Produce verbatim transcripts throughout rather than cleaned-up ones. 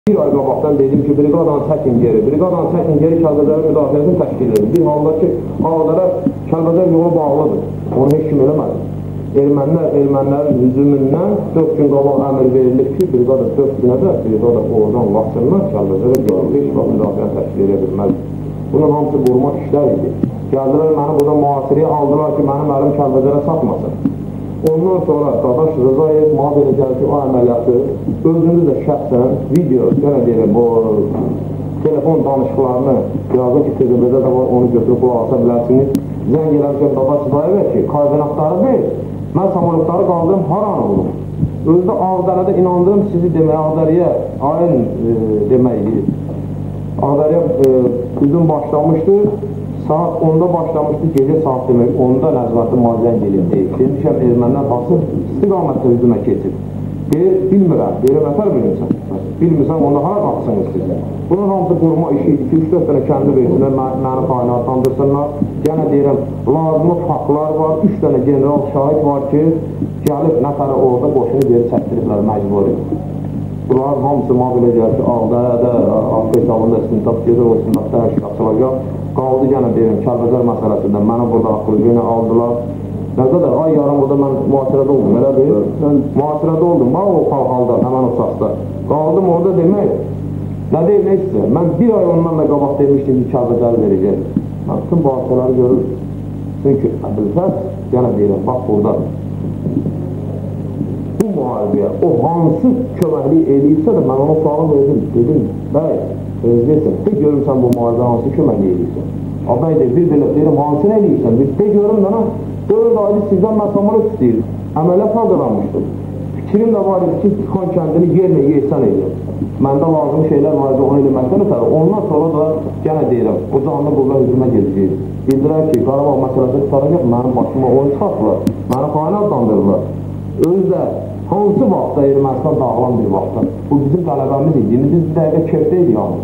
Bir ay qabaqdan dedim ki, briqadanı çəkin geri, briqadanı çəkin geri Kəlbəcərin müdafiəsini təşkil edir. Bir halda ki, Ağdərə Kəlbəcər yolu bağlıdır. Onu heç kim eləmədi. Ermənilər, ermənilərin hücumundan dörd gün qabaq əmr verilir ki, briqada dörd günə də briqada oradan vaxtından Kəlbəcərə görülür. Heç vaxt müdafiəni təşkil edə bilməz. Bunun hamısı qurmaq işlər idi. Gəldilər, məni burada mühasirəyə aldılar ki, mənim əlim Kəlbəcərə çatmasın. Ondan sonra Dadaş Rızayev mənə belə gəlir ki, o əməliyyatı özünüz də şəxsən video, yenə deyirəm, o telefon danışıqlarını yazın ki, T V B-də də var, onu götürüb qulaq asa bilərsiniz. Zəng eləmişəm Dadaş Rızayevə ki, koordinatları deyil, mən samolotları qaldırım, haranı olum. Özü də Ağdərədə inandığım sizi demək, Ağdərəyə ayın e, deməkdir. Ağdərəyə e, üzüm başlamışdı. Saat onda başlamışdı, gecə saat demək, onda nəzarətli mazən gelib deyil. Demişəm, ermənlər basıb, istiqamətdə üzümə keçib. Deyir, bilmirəm, deyirəm, ətər bilmirsən. Bilmirsən, onda hara qalxsın istəyirsən. Bunun hamısı qurma işi idi ki, üç dörd dənə kəndi versinlər, məni qaynatlandırsınlar. Yenə deyirəm, lazımlı faktlar var, üç dənə general şahid var ki, gəlib nətərə orada qoşunu geri çəkdiriblər məcburi. Bunlar hamısı belə gəlir ki, Ağdərədə, Ağdərə hesabında istintaq gedir, o istintaqda hər şey açılacaq. Qaldı yenə deyirəm, Kəlbəcər məsələsində mənə burada axılı yenə aldılar. Nə qədər, ay yarım burada mən mühasirədə oldum, elə deyil. Mən mühasirədə oldum, mən o xalxalda, həmən o saçda. Qaldım orada demək, nə deyil, nə istəyir. Mən bir ay ondan da qabaq demişdim ki, Kəlbəcəri verəcək. Mən bütün bu hadisələri görür. Çünki Əbülfəz, yenə deyirəm, bax burada. Bu müharibəyə o hansı köməklik eləyirsə də mən ona sualı verdim, dedim, bəy, prezidentsən, de görürsən bu müharibəyə hansı köməklik eləyirsən. Aday deyir, bir belə deyirəm, hansını eləyirsən, bir de görüm mənə, dörd aylı sizdən mən samanı istəyir, əməliyyat hazırlanmışdım. Fikrim də var idi ki, Tıxan kəndini yerlə yeysən eləyir. Məndə lazım şeylər var idi, onu eləməkdən ötəri. Ondan sonra da, yenə deyirəm, o canlı qurlar hücuma gedəcək. Bildirək ki, Qarabağ məsələsi tutaracaq, mənim başıma oyun çıxartırlar, məni xain adlandırırlar. Özü də hansı vaxtda Ermənistan dağılan bir vaxtda? Bu bizim qələbəmiz idi. Biz bir dəqiqə kefdə idi yalnız.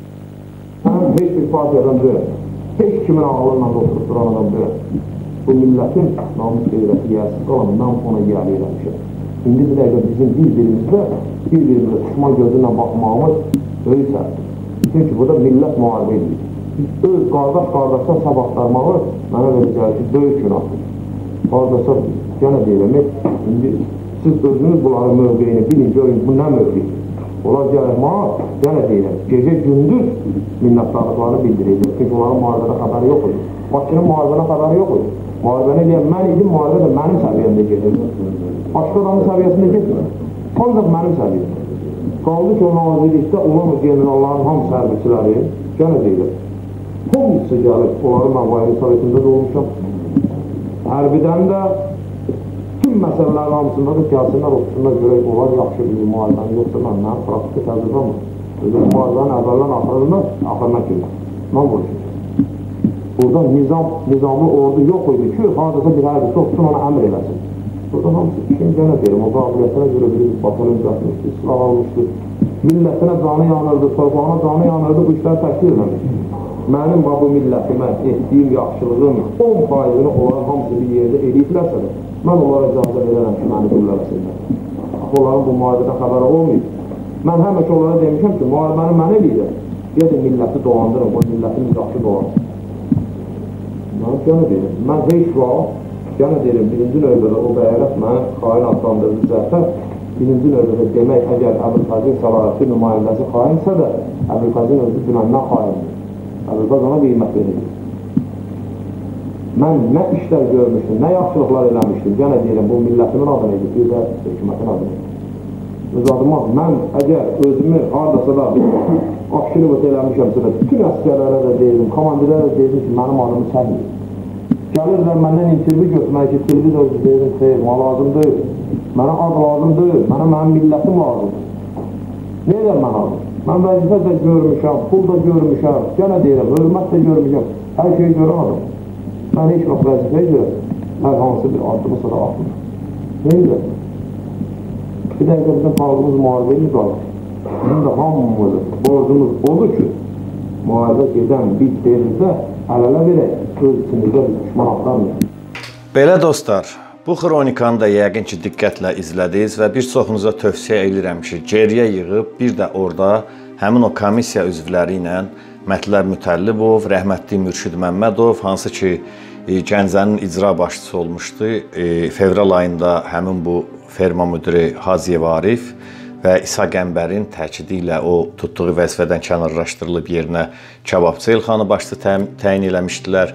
Mən heç bir partiyadan deyil. Heç kimin ağılınla oturup duran adam deyil. Bu millətin namus qeyrəti yersiz qalan, mən ona yer eləmişəm. İndi bir dəqiqə bizim bir-birimizdə, bir-birimizdə düşman gözüyle baxmağımız böyük sərdir. Çünki burada millət müharibə edir. Biz öz qardaş-qardaşdan sabahlarmağı mənə belə gəlir ki, böyük günahdır. Qardaşlar, yenə deyirəm, indi siz özünüz bunların mövqeyini bilin, görün, bu nə mövqeyi? Onlar gəlir, maa, yenə deyirəm, gecə gündüz minnətdarlıqlarını bildirir. Çünki onların müharibədə xəbəri yox idi. Bakının müharibədə xəbəri yox idi. Müharibəni deyəm, mən idim, müharibə də mənim səviyyəmdə gedir. Başqa adamın səviyyəsində getmir. Ancaq mənim səviyyəmdə. Qaldı ki, o nazirlikdə olan o generalların hamısı hərbiçiləri, yenə deyirəm, hamısı gəlib, onları mən Vahidi Sovetində də olmuşam. Hərbidən də tüm məsələlərin hamısında da gəlsinlər, otusunlar görək, onlar yaxşı bir müharibəni yoxsa məndən praktiki təcrübəm var. Özür müharibənin əvvəldən axırından, axırına kimi. Mən vuruşum. Burada nizam, nizamlı ordu yox idi ki, hadisa bir hərbiçi olsun, ona əmr eləsin. Burada hamısı işin gənə deyirəm, o qabiliyyətinə görə bir batalyon qatmışdı, silah almışdı. Millətinə canı yanırdı, torpağına canı yanırdı, bu işləri təşkil edilmiş. Mənim bu millətimə etdiyim yaxşılığın on faizini onların hamısı bir yerdə eləyiblərsə də, mən onlara icazə verərəm ki, məni güllələsinlər. Onların bu müharibədə xəbəri olmayıb. Mən həmək onlara demişəm ki, müharibəni mən eləyirəm. Gedin milləti dolandırım, o milləti müdaxil dolandır. Mən gənə deyirəm, mən heç vaxt, gənə deyirəm, birinci növbədə o bəyərət mənə xain adlandırdı zətər, birinci növbədə demək, əgər Əbülfəzin səlahiyyəti nümayəndəsi xainsə də, Əbülfəzin özü dünəndən xaindir. Əbülfəz ona qiymət verir. Mən nə işlər görmüşdüm, nə yaxşılıqlar eləmişdim, gənə deyirəm, bu millətimin adını edib, bir də hökumətin adını edib. Öz adıma, mən əgər özümü haradasa da akşilivət eləmişəmsə də, bütün əskərlərə də deyirdim, komandirlərə də deyirdim ki, mənim adımı çəkmir. Gəlirlər məndən intervyu götürmək ki, televizorcu deyirdim, xeyr, mənə lazım deyil, mənə ad lazım deyil, mənə mənim millətim lazımdır. Nə edir mən adım? Mən vəzifə də görmüşəm, pul da görmüşəm, gənə deyirəm, hörmət də görmüşəm, hər şeyi görən adam. Mən heç vaxt vəzifəyə görə hər hansı bir addımı sıra atmır. Nə edir? Bir dəqiqə bizim xalqımız müharibəyimiz var. Bizim də hamımız, borcumuz odur ki, müharibə gedən biz deyilsə, əl-ələ verək, öz içimizdə bir düşman axtarmıyıq. Belə dostlar, Bu xronikanı da yəqin ki, diqqətlə izlədiniz və bir çoxunuza tövsiyə edirəm ki, geriyə yığıb bir də orada həmin o komissiya üzvləri ilə Mətləb Mütəllibov, rəhmətli Mürşid Məmmədov, hansı ki, Gəncənin icra başçısı olmuşdu. Fevral ayında həmin bu ferma müdiri Hacıyev Arif və İsa Qəmbərin təkidi ilə o tutduğu vəzifədən kənarlaşdırılıb yerinə Kababçı Elxanı başçı təyin eləmişdilər.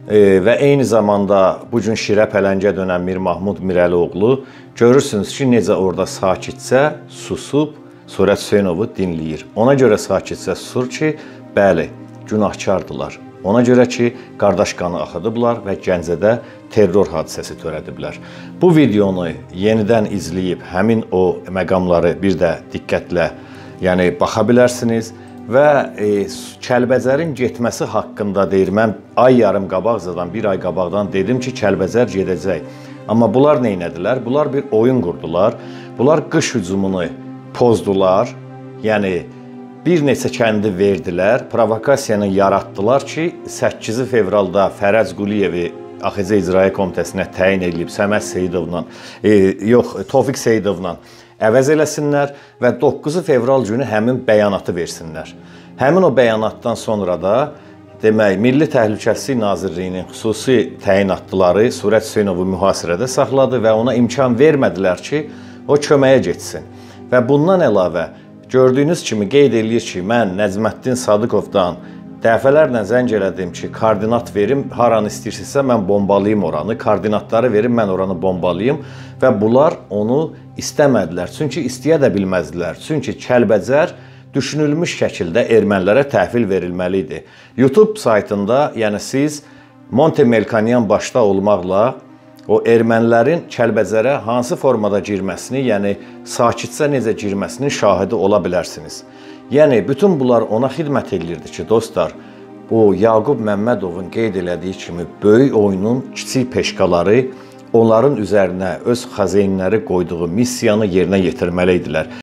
Və eyni zamanda bugün şirə pələngə dönən Mir Mahmud Mirəlioğlu görürsünüz ki, necə orada sakitcə susub Surət Hüseynovu dinləyir. Ona görə sakitcə susur ki, bəli, günahkardılar. Ona görə ki, qardaş qanı axıdıblar və Gəncədə terror hadisəsi törədiblər. Bu videonu yenidən izləyib həmin o məqamları bir də diqqətlə yəni, baxa bilərsiniz. Və e, Kəlbəcərin getməsi haqqında deyir, mən ay yarım qabaqcadan, bir ay qabaqdan dedim ki, Kəlbəcər gedəcək. Amma bunlar nə etdilər? Bunlar bir oyun qurdular. Bunlar qış hücumunu pozdular. Yəni, bir neçə kəndi verdilər, provokasiyanı yaratdılar ki, səkkizi fevralda Fərəc Quliyevi A X C İcraiyyə Komitəsinə təyin edilib Səməd Seyidovla, e, yox, Tofiq Seyidovla əvəz eləsinlər və doqquzu fevral günü həmin bəyanatı versinlər. Həmin o bəyanatdan sonra da demək, Milli Təhlükəsizlik Nazirliyinin xüsusi təyinatlıları Surət Hüseynovu mühasirədə saxladı və ona imkan vermədilər ki, o köməyə getsin. Və bundan əlavə gördüyünüz kimi qeyd eləyir ki, mən Nəcməddin Sadıqovdan dəfələrlə zəng elədim ki, koordinat verim, haranı istəyirsinizsə mən bombalayım oranı, koordinatları verim, mən oranı bombalayım və bunlar onu istəmədilər. Çünki istəyə də bilməzdilər. Çünki Kəlbəcər düşünülmüş şəkildə ermənilərə təhvil verilməli idi. YouTube saytında, yəni siz Monte Melkonyan başda olmaqla o ermənilərin Kəlbəcərə hansı formada girməsini, yəni sakitcə necə girməsinin şahidi ola bilərsiniz. Yəni, bütün bunlar ona xidmət edirdi ki, dostlar, bu Yaqub Məmmədovun qeyd elədiyi kimi böyük oyunun kiçik peşkaları onların üzərinə öz xazeynləri qoyduğu missiyanı yerinə yetirməli idilər.